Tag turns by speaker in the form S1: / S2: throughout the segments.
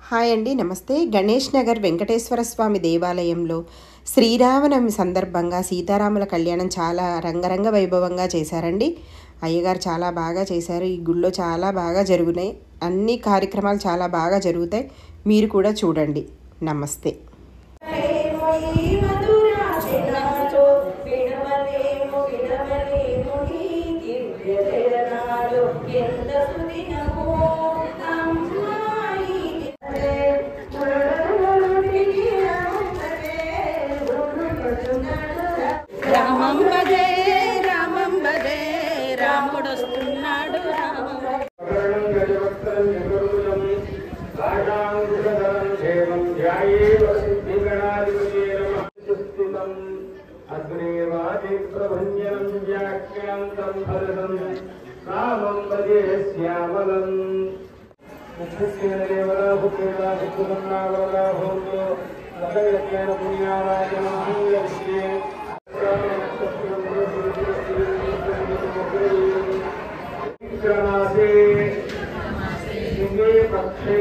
S1: Hi అండి, నమస్తే. గణేష్ నగర్ వెంకటేశ్వర స్వామి దేవాలయంలో శ్రీరామనవమి సందర్భంగా సీతారాముల కళ్యాణం చాలా రంగరంగ వైభవంగా చేశారండి. అయ్యగారు చాలా బాగా చేశారు. ఈ గుళ్ళో చాలా బాగా జరుగుతాయి, అన్ని కార్యక్రమాలు చాలా బాగా జరుగుతాయి. మీరు కూడా చూడండి. నమస్తే.
S2: రామం భజే రామం భజే రాముడు వస్తున్నాడు
S3: రామం భజే శ్యామలం पक्षे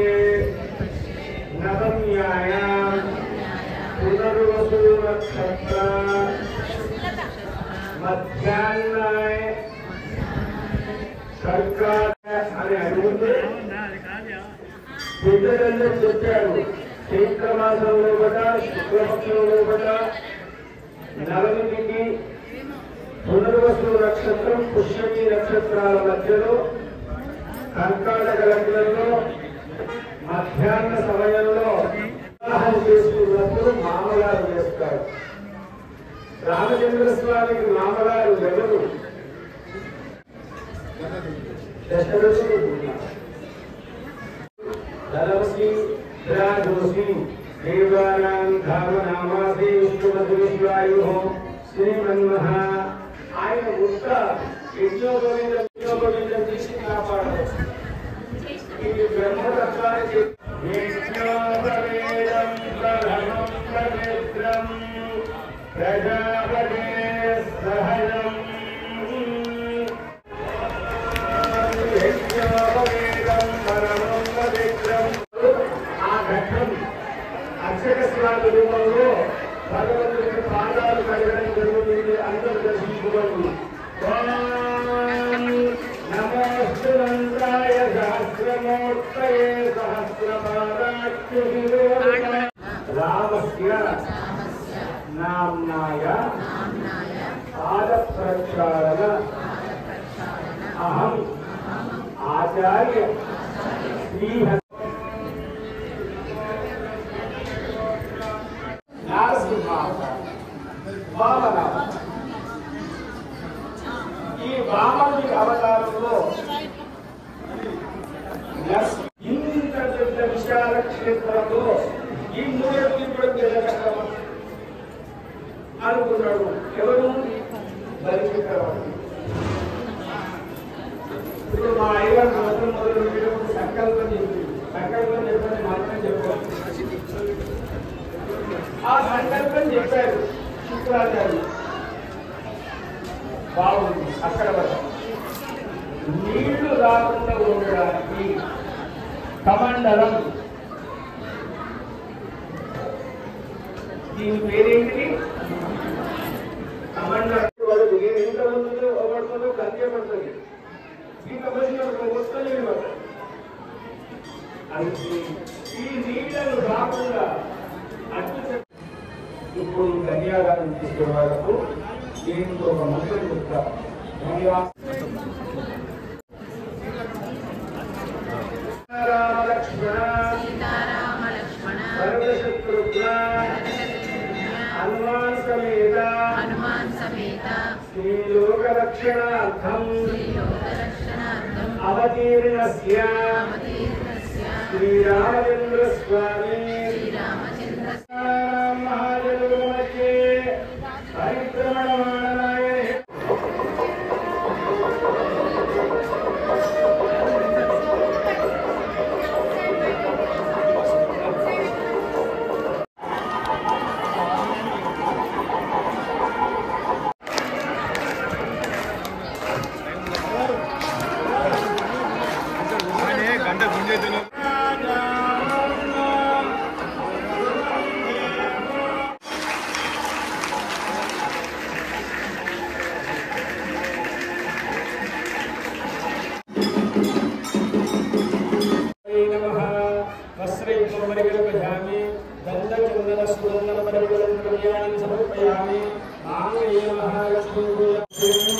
S3: नवम्यायां पुनर्वसु नक्षत्र मध्याह्नाय सरकार अरे अడుగుతే బిడ్డలల్లో చెప్పారు. చైత్ర మాసంలో కూడా శుక్లపక్షంలో కూడా నవమికి పునర్వసు నక్షత్రం పుష్యమి నక్షత్రాల మధ్యలో కర్కాటక లగ్నంలో మధ్యాహ్న సమయంలో వివాహం చేసుకున్నప్పుడు మామగారు చేస్తారు. రామచంద్ర స్వామికి మామగారు ఎవరు? దశరథుడు. ధనవసి రాజోసి దేవానాం ధామనామాసి విష్ణుమధువిశ్వాయు శ్రీమన్మహ. ఆయన ముక్క యజ్ఞోపవీతం తీసి కాపాడు. ఈ బ్రహ్మతత్వానికి యజ్ఞోపవేదం ప్రథమం పవిత్రం ప్రజాపతే సహజం. యజ్ఞోపవేదం పరమం పవిత్రం. ఆ ఘట్టం అక్షర స్నాన రూపంలో భగవంతుడికి పాదాలు కడగడం జరుగుతుంది. అందరూ దర్శించుకోండి. నమోస్తు నందాయ సహస్రమూర్తయే సహస్రపాదాఖ్యుశిరో రామస్య నామ్నాయ పాదప్రక్షాళన అహం ఆచార్య శ్రీహ ఈ వామనుడి అవతారంలో ఇంత పెద్ద విశాల క్షేత్రంలో ఈ మూడు కూడా జరగటం అనుకున్నాడు. ఎవరు? బలిచక్రవర్తి. ఇప్పుడు మా అయ్యగారు మొదలు సంకల్పం చెప్పింది. సంకల్పం చెప్పని మాత్రం చెప్పారు. ఆ సంకల్పం చెప్పారు శుక్రాచార్య. బాగుంది. అక్కడ వరకు నీళ్లు రాకుండా ఉండడానికి కమండలం, దీని పేరేంటి? కమండలం. వరకు ఎంత ఉంటుందో పడుతుందో గంటే పడుతుంది. ఈ కమండలం వస్తుంది. ఈ నీళ్లను రాకుండా అడ్డు. ఇప్పుడు కన్యాదానం చేసే వాళ్ళకు దీంతో ఒక మంత్రం చెప్తారు. రామలక్ష్మణ సర్వశత్రుఘ్న హనుమాన్ సమేత శ్రీలోకరక్షణార్థం అవతీర్ణస్య శ్రీరామచంద్ర స్వామి మహాజనమధ్యే పరిక్రమణమాణాయ గంట గుంజే वस्त्रयुक्तमरिगणपयामि गन्धचन्दनस्फुरन्नपरिगणं कल्याणं समर्पयामि माङ्गल्ये महालक्ष्मी